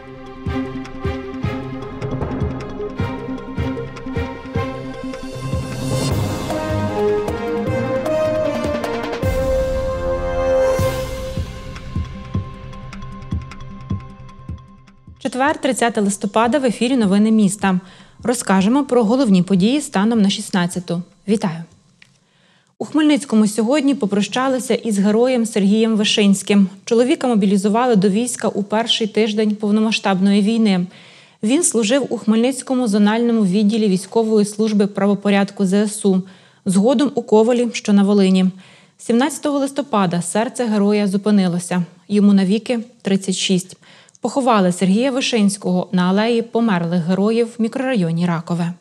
Четвер, 30 листопада, в ефірі «Новини міста». Розкажемо про головні події станом на 16-ту. Вітаю! У Хмельницькому сьогодні попрощалися із героєм Сергієм Вишинським. Чоловіка мобілізували до війська у перший тиждень повномасштабної війни. Він служив у Хмельницькому зональному відділі військової служби правопорядку ЗСУ, згодом у Ковелі, що на Волині. 17 листопада серце героя зупинилося. Йому навіки 36. Поховали Сергія Вишинського на алеї померлих героїв в мікрорайоні Ракове.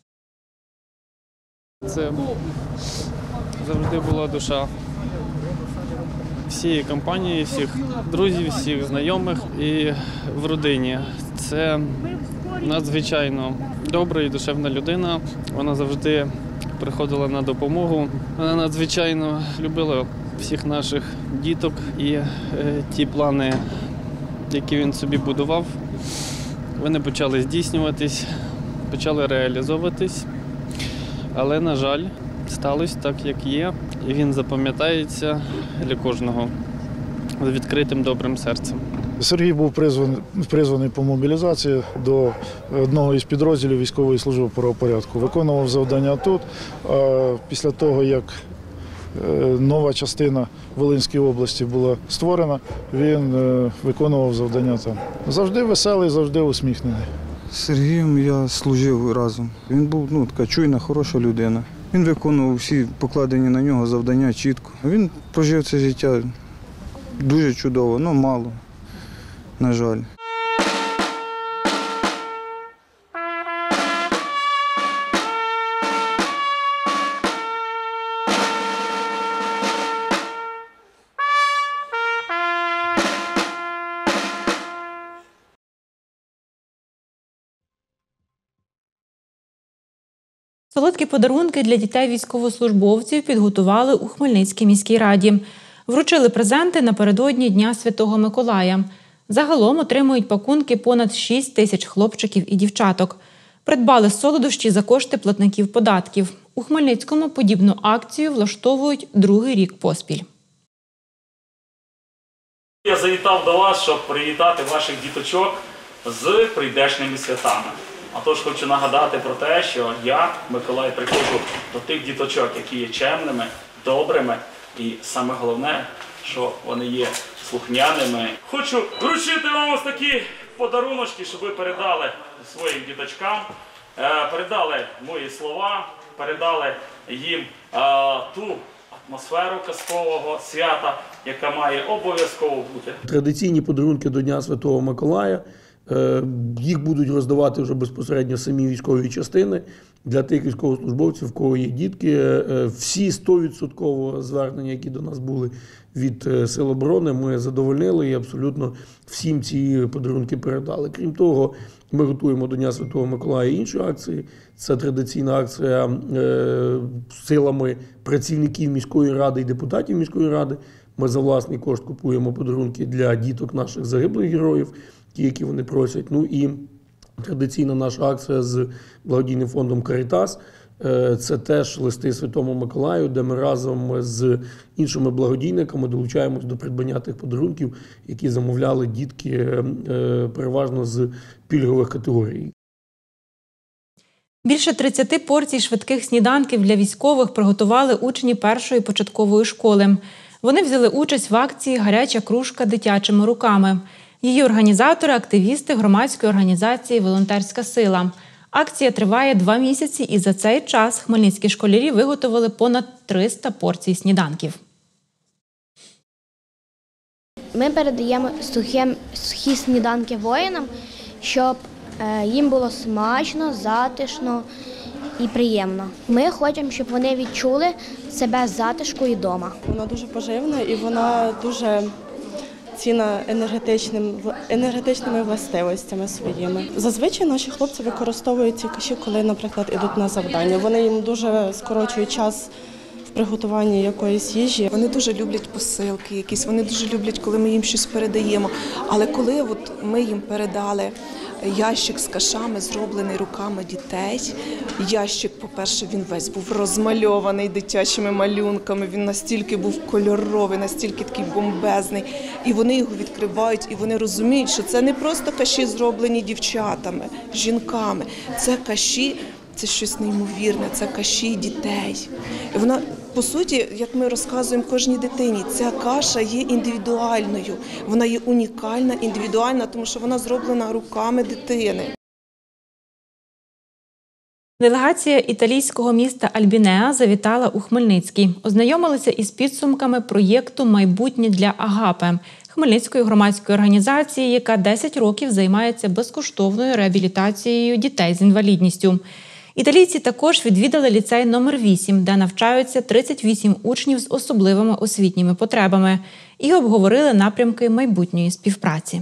Це завжди була душа всієї компанії, всіх друзів, всіх знайомих і в родині. Це надзвичайно добра і душевна людина. Вона завжди приходила на допомогу. Вона надзвичайно любила всіх наших діток і ті плани, які він собі будував, вони почали здійснюватись, почали реалізовуватись. Але, на жаль, сталося так, як є, і він запам'ятається для кожного з відкритим добрим серцем. Сергій був призваний по мобілізації до одного із підрозділів військової служби правопорядку. Виконував завдання тут, а після того, як нова частина Волинської області була створена, він виконував завдання там. Завжди веселий, завжди усміхнений. З Сергієм я служив разом. Він був така чуйна, хороша людина. Він виконував всі покладені на нього завдання чітко. Він прожив це життя дуже чудово, але мало, на жаль. Солодкі подарунки для дітей військовослужбовців підготували у Хмельницькій міській раді. Вручили презенти напередодні Дня Святого Миколая. Загалом отримують пакунки понад 6 тисяч хлопчиків і дівчаток. Придбали солодощі за кошти платників податків. У Хмельницькому подібну акцію влаштовують другий рік поспіль. Я завітав до вас, щоб привітати ваших діточок з прийдешніми святами. А тож хочу нагадати про те, що я, Миколай, приходжу до тих діточок, які є чемними, добрими і саме головне, що вони є слухняними. Хочу вручити вам ось такі подаруночки, щоб ви передали своїм діточкам, передали мої слова, передали їм ту атмосферу казкового свята, яка має обов'язково бути. Традиційні подарунки до Дня Святого Миколая. Їх будуть роздавати вже безпосередньо самі військові частини для тих військовослужбовців, в кого є дітки. Всі 100% звернення, які до нас були від Сил оборони, ми задовольнили і абсолютно всім ці подарунки передали. Крім того, ми готуємо до Дня Святого Миколая інші акції. Це традиційна акція силами працівників міської ради і депутатів міської ради. Ми за власний кошт купуємо подарунки для діток наших загиблих героїв, ті, які вони просять. Ну і традиційна наша акція з благодійним фондом «Карітас» – це теж листи Святому Миколаю, де ми разом з іншими благодійниками долучаємось до придбання тих подарунків, які замовляли дітки переважно з пільгових категорій. Більше 30 порцій швидких сніданків для військових приготували учні першої початкової школи. Вони взяли участь в акції «Гаряча кружка дитячими руками». Її організатори – активісти громадської організації «Волонтерська сила». Акція триває 2 місяці, і за цей час хмельницькі школярі виготовили понад 300 порцій сніданків. Ми передаємо сухі сніданки воїнам, щоб їм було смачно, затишно і приємно. Ми хочемо, щоб вони відчули себе затишку і вдома. Вона дуже поживна і вона дуже цінна енергетичними властивостями своїми. Зазвичай наші хлопці використовують ці каші, коли, наприклад, ідуть на завдання. Вони їм дуже скорочують час в приготуванні якоїсь їжі. Вони дуже люблять посилки якісь, вони дуже люблять, коли ми їм щось передаємо. Але коли от ми їм передали ящик з кашами, зроблений руками дітей, ящик, по-перше, він весь був розмальований дитячими малюнками, він настільки був кольоровий, настільки такий бомбезний. І вони його відкривають, і вони розуміють, що це не просто каші, зроблені дівчатами, жінками. Це каші, це щось неймовірне, це каші дітей. І вона, по суті, як ми розказуємо кожній дитині, ця каша є індивідуальною, вона є унікальна, індивідуальна, тому що вона зроблена руками дитини. Делегація італійського міста Альбінеа завітала у Хмельницький. Ознайомилися із підсумками проєкту «Майбутнє для Агапе» Хмельницької громадської організації, яка 10 років займається безкоштовною реабілітацією дітей з інвалідністю. Італійці також відвідали ліцей номер 8, де навчаються 38 учнів з особливими освітніми потребами, і обговорили напрямки майбутньої співпраці.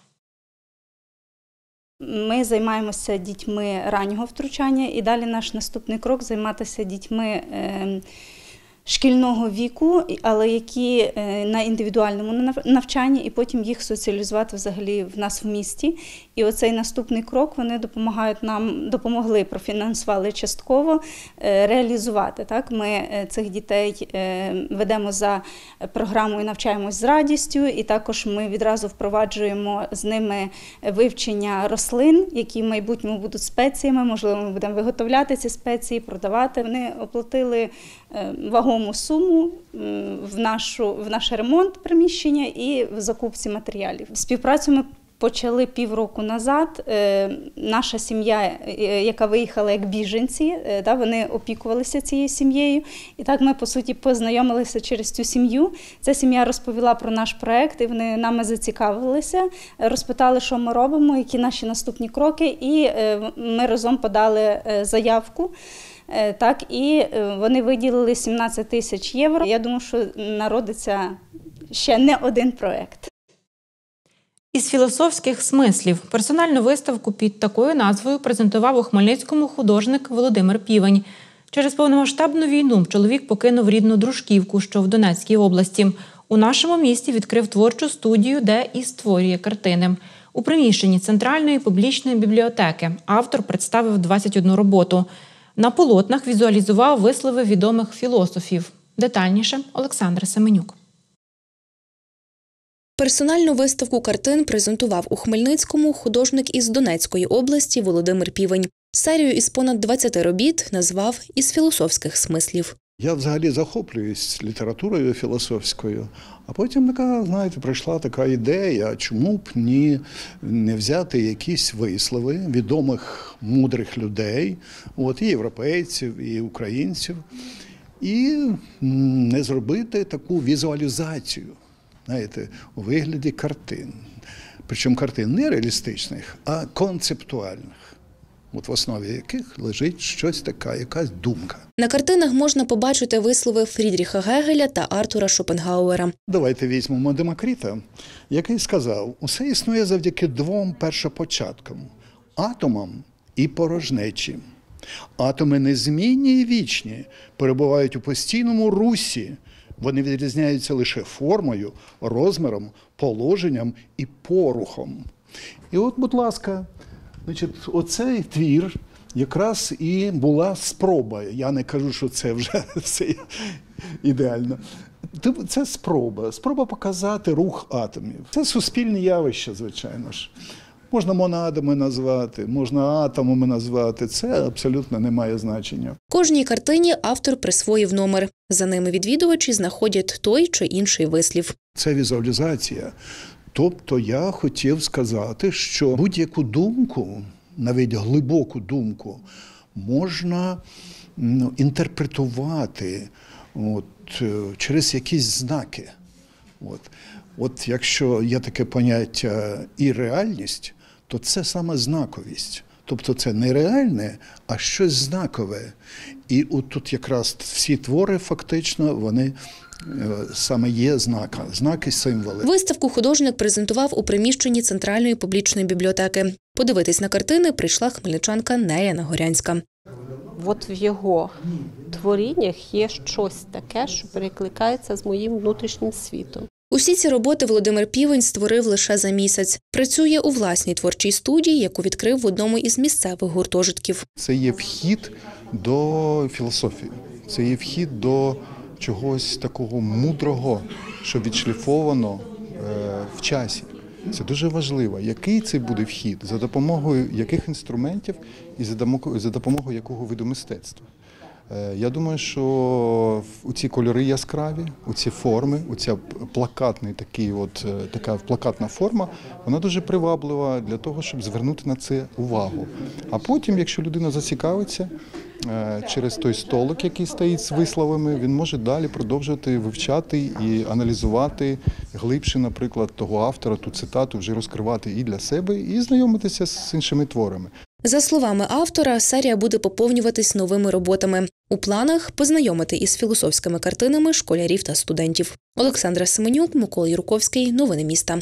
Ми займаємося дітьми раннього втручання і далі наш наступний крок – займатися дітьми шкільного віку, але які на індивідуальному навчанні, і потім їх соціалізувати взагалі в нас в місті. І оцей наступний крок вони допомогли, профінансували частково реалізувати. Так? Ми цих дітей ведемо за програмою «Навчаємось з радістю», і також ми відразу впроваджуємо з ними вивчення рослин, які в майбутньому будуть спеціями, можливо, ми будемо виготовляти ці спеції, продавати. Вони оплатили вагому суму в наш ремонт приміщення і в закупці матеріалів. Співпрацю ми почали півроку назад. Наша сім'я, яка виїхала як біженці, вони опікувалися цією сім'єю. І так ми, по суті, познайомилися через цю сім'ю. Ця сім'я розповіла про наш проєкт, і вони нами зацікавилися, розпитали, що ми робимо, які наші наступні кроки, і ми разом подали заявку. Так, і вони виділили 17 тисяч євро. Я думаю, що народиться ще не один проєкт. Із філософських смислів персональну виставку під такою назвою презентував у Хмельницькому художник Володимир Півень. Через повномасштабну війну чоловік покинув рідну Дружківку, що в Донецькій області. У нашому місті відкрив творчу студію, де і створює картини. У приміщенні Центральної публічної бібліотеки автор представив 21 роботу. На полотнах візуалізував вислови відомих філософів. Детальніше Олександр Семенюк. Персональну виставку картин презентував у Хмельницькому художник із Донецької області Володимир Півень. Серію із понад 20 робіт назвав «Із філософських смислів». Я взагалі захоплююсь літературою філософською, а потім прийшла така ідея, чому б не взяти якісь вислови відомих мудрих людей, і європейців, і українців, і не зробити таку візуалізацію, у вигляді картин. Причому картин не реалістичних, а концептуальних. В основі яких лежить щось таке, якась думка. На картинах можна побачити вислови Фрідріха Гегеля та Артура Шопенгауера. Давайте візьмемо Демокріта, який сказав, усе існує завдяки двом першопочаткам – атомам і порожнечі. Атоми незмінні і вічні, перебувають у постійному русі. Вони відрізняються лише формою, розміром, положенням і порухом. І будь ласка, оцей твір якраз і була спроба. Я не кажу, що це вже все ідеально. Це спроба показати рух атомів. Це суспільне явище, звичайно ж. Можна монадами назвати, можна атомами назвати. Це абсолютно не має значення. Кожній картині автор присвоїв номер. За ними відвідувачі знаходять той чи інший вислів. Це візуалізація. Тобто я хотів сказати, що будь-яку думку, навіть глибоку думку, можна інтерпретувати через якісь знаки. Якщо є таке поняття і реальність, то це саме знаковість. Тобто це не реальне, а щось знакове. І тут якраз всі твори фактично, вони саме є знаки, символи. Виставку художник презентував у приміщенні Центральної публічної бібліотеки. Подивитись на картини прийшла хмельничанка Неля Нагорянська. От в його творіннях є щось таке, що перекликається з моїм внутрішнім світом. Усі ці роботи Володимир Півень створив лише за місяць. Працює у власній творчій студії, яку відкрив в одному із місцевих гуртожитків. Це є вхід до філософії, це є вхід до чогось такого мудрого, що відшліфовано в часі. Це дуже важливо. Який це буде вхід, за допомогою яких інструментів і за допомогою якого виду мистецтва. Я думаю, що ці кольори яскраві, ці форми, ця така плакатна форма, вона дуже приваблива для того, щоб звернути на це увагу. А потім, якщо людина зацікавиться, через той столик, який стоїть з висловами, він може далі продовжувати вивчати і аналізувати глибше, наприклад, того автора, ту цитату вже розкривати і для себе, і знайомитися з іншими творами. За словами автора, серія буде поповнюватись новими роботами. У планах познайомити із філософськими картинами школярів та студентів. Олександра Семенюк, Микола Юрковський. Новини міста.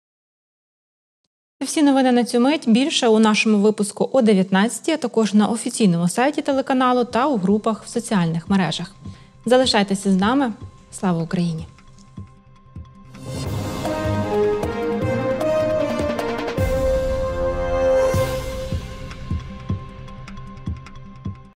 Всі новини на цю мить більше у нашому випуску о 19-й, а також на офіційному сайті телеканалу та у групах в соціальних мережах. Залишайтеся з нами. Слава Україні!